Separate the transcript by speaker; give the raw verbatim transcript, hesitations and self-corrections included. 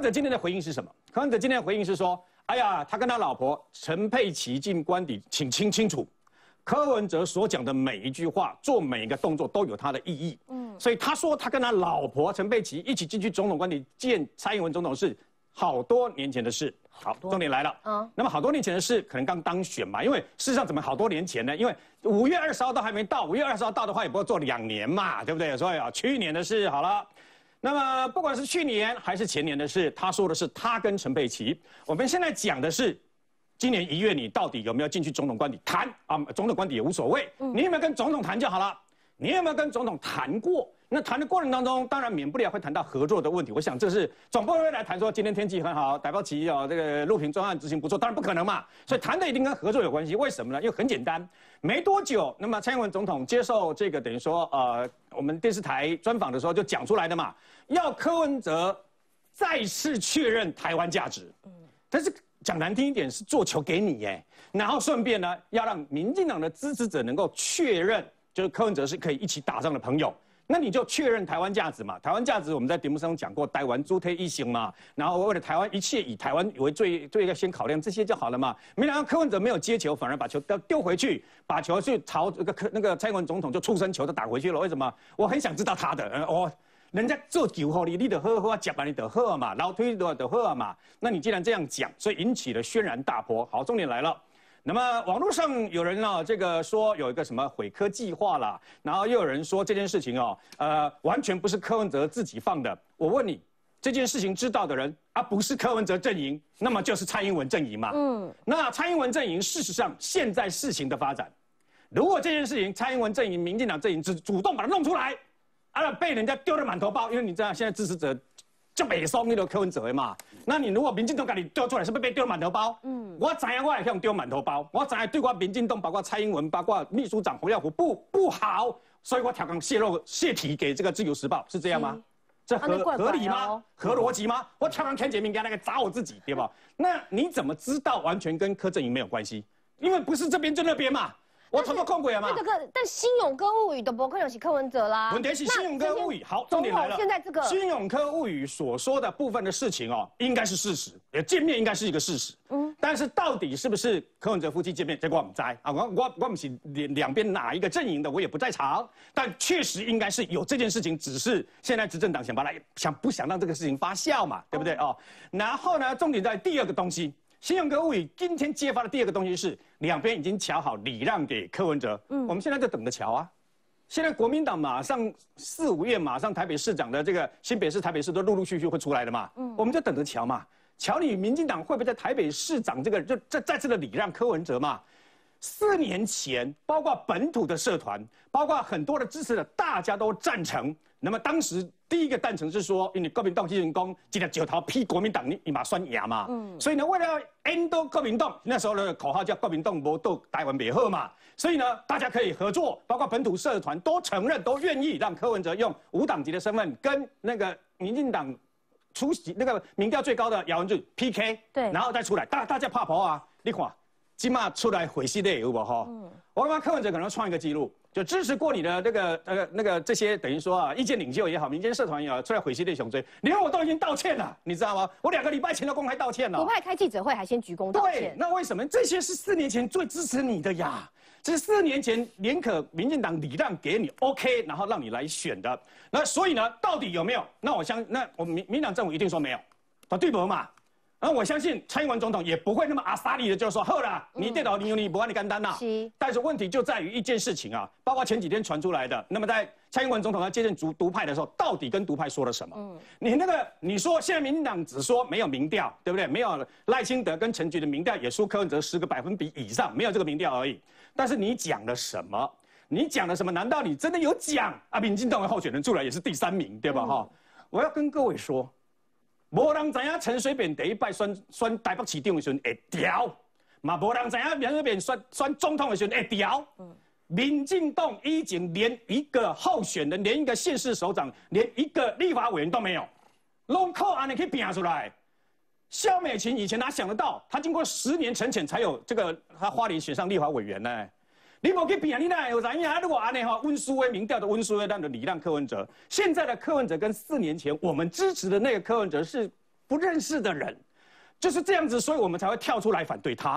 Speaker 1: 文哲今天的回应是什么？柯文哲今天的回应是说，哎呀，他跟他老婆陈佩琪进官邸，请听清楚，柯文哲所讲的每一句话、做每一个动作都有他的意义。嗯，所以他说他跟他老婆陈佩琪一起进去总统官邸见蔡英文总统是好多年前的事。好，重点来了。嗯，那么好多年前的事，可能刚当选嘛，因为事实上怎么好多年前呢？因为五月二十号都还没到，五月二十号到的话也不会做两年嘛，对不对？所以啊，去年的事好了。那么不管是去年还是前年的事，他说的是他跟陈佩琪。我们现在讲的是，今年一月你到底有没有进去总统官邸谈啊？总统官邸也无所谓，你有没有跟总统谈就好了。你有没有跟总统谈过？那谈的过程当中，当然免不了会谈到合作的问题。我想这是总不会来谈说今天天气很好，逮捕旗哦，这个录屏专案执行不错，当然不可能嘛。所以谈的一定跟合作有关系。为什么呢？因为很简单，没多久，那么蔡英文总统接受这个等于说呃我们电视台专访的时候就讲出来的嘛，要柯文哲再次确认台湾价值。嗯，但是讲难听一点是做球给你耶，然后顺便呢要让民进党的支持者能够确认。就是柯文哲是可以一起打仗的朋友，那你就确认台湾价值嘛。台湾价值我们在节目上讲过，台湾主体一行嘛，然后为了台湾一切以台湾为最最要先考量这些就好了嘛。没想到柯文哲没有接球，反而把球丢丢回去，把球去朝这个柯那个蔡英文总统就触身球就打回去了。为什么？我很想知道他的，呃、哦，人家做球后你你得好好接吧，你得好嘛，老推都得好嘛。那你既然这样讲，所以引起了轩然大波。好，重点来了。那么网络上有人呢，这个说有一个什么毁柯计划啦，然后又有人说这件事情哦，呃，完全不是柯文哲自己放的。我问你，这件事情知道的人啊，不是柯文哲阵营，那么就是蔡英文阵营嘛。嗯，那蔡英文阵营事实上现在事情的发展，如果这件事情蔡英文阵营、民进党阵营只主动把它弄出来，啊，被人家丢了满头包，因为你知道现在支持者。就北松那个柯文哲嘛，那你如果民进党给你丢出来，是不是被丢满头包？嗯，我知影我也向丢满头包，我知影对我民进党，包括蔡英文，包括秘书长洪耀福不不好，所以我调岗泄露泄题给这个自由时报，是这样吗？嗯、这合、啊、合理吗？合逻辑吗？我调岗看解明给那个砸我自己，对吧？那你怎么知道完全跟柯阵营没有关系？因为不是这边就那边嘛。我偷偷控过嘛？
Speaker 2: 这个，但新永歌物语的博客有是柯文哲啦。
Speaker 1: 问题是新永歌物语，好，重点来了。
Speaker 2: 现在这个
Speaker 1: 新永歌物语所说的部分的事情哦，应该是事实，也见面应该是一个事实。嗯，但是到底是不是柯文哲夫妻见面，这个我们在啊，我我我不是两两边哪一个阵营的，我也不在场。但确实应该是有这件事情，只是现在执政党想把它想不想让这个事情发酵嘛，对不对哦？然后呢，重点在第二个东西。新永歌物语今天揭发的第二个东西是，两边已经瞧好礼让给柯文哲，嗯，我们现在就等着瞧啊。现在国民党马上四五月马上台北市长的这个新北市、台北市都陆陆续续会出来的嘛，嗯，我们就等着瞧嘛，瞧你民进党会不会在台北市长这个就再再次的礼让柯文哲嘛。四年前，包括本土的社团，包括很多的支持者，大家都赞成。那么当时第一个赞成是说，因为国民党人讲，今天九桃批国民党，你你马算赢嘛。嗯。所以呢，为了 end 国民党，那时候的口号叫国民党无斗台湾别好嘛。所以呢，大家可以合作，包括本土社团都承认，都愿意让柯文哲用无党籍的身份跟那个民进党出席那个民调最高的姚文智 P K。对。然后再出来，大大家怕跑啊，你看。今嘛出来毁系列有不哈？嗯，我他妈柯文哲可能创一个记录，就支持过你的那个呃那个这些等于说啊，意见领袖也好，民间社团也好，出来毁系列雄追，连我都已经道歉了，你知道吗？我两个礼拜前都公开道歉了。
Speaker 2: 独派开记者会还先鞠躬道歉。
Speaker 1: 对，那为什么这些是四年前最支持你的呀？这是四年前联可民进党礼让给你 OK， 然后让你来选的。那所以呢，到底有没有？那我相那我们民民党政府一定说没有，他对不嘛？而我相信蔡英文总统也不会那么阿萨利的，就是说，好啦，你电脑你有你不按你干单呐。是。但是问题就在于一件事情啊，包括前几天传出来的，那么在蔡英文总统要接任独独派的时候，到底跟独派说了什么？嗯。你那个你说现在民进党只说没有民调，对不对？没有赖清德跟陈菊的民调也输柯文哲十个百分比以上，没有这个民调而已。但是你讲了什么？你讲了什么？难道你真的有讲啊？民进党的候选人出来也是第三名，对吧？哈、嗯，我要跟各位说。无人知影陈水扁第一摆选选台北市长的时候会调，嘛无人知影陈水扁选选总统的时候会调。嗯，民进党已经连一个候选人、连一个县市首长、连一个立法委员都没有，拢靠安尼去拼出来。萧美琴以前哪想得到，她经过十年沉潜才有这个，她花莲选上立法委员呢？你无去拼，你哪有知影？如果安尼哈温书威民调的温书威，让的礼让柯文哲。现在的柯文哲跟四年前我们支持的那个柯文哲是不认识的人，就是这样子，所以我们才会跳出来反对他。